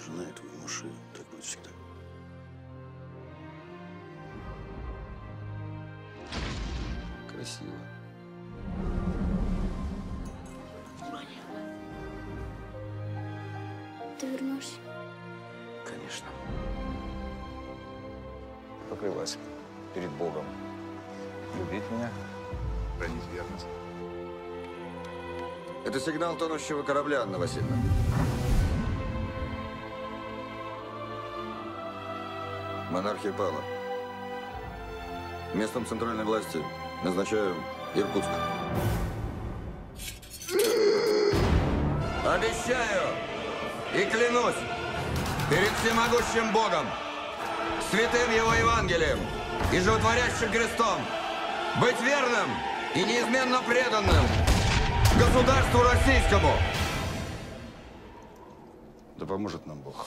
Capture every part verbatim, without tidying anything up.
жена, я твой муж, и так будет всегда. Красиво. Ваня. Ты вернешься? Конечно. Поклялась перед Богом любить меня, хранить верность. Это сигнал тонущего корабля, Анна Васильевна. Монархия пала. Местом центральной власти назначаю Иркутск. Обещаю и клянусь перед всемогущим Богом, святым Его Евангелием и животворящим крестом быть верным и неизменно преданным государству российскому. Да поможет нам Бог.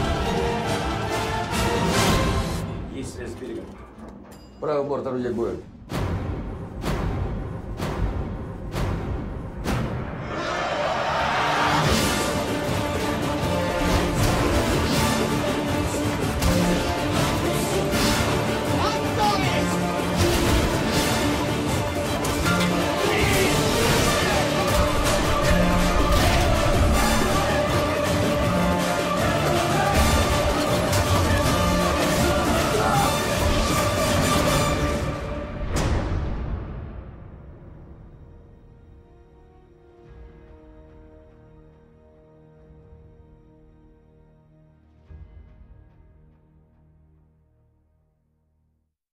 Есть связь с берегом. Правый борт орудия к бою.